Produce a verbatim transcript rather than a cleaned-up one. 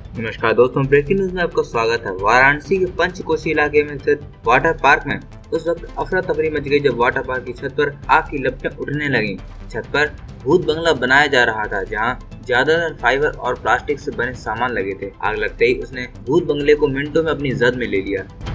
नमस्कार दोस्तों, breaking news में आपका स्वागत है। वाराणसी के पंचकोशी इलाके में स्थित वाटर पार्क में उस वक्त अफरा तफरी मच गई जब वाटर पार्क की छत पर आग की लपटें उठने लगी। छत पर भूत बंगला बनाया जा रहा था, जहां ज्यादातर फाइबर और प्लास्टिक से बने सामान लगे थे। आग लगते ही उसने भूत बंगले को मिनटों में अपनी जद में ले लिया।